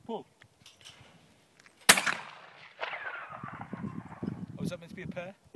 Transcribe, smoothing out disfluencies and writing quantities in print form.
Pull. Oh, is that meant to be a pair?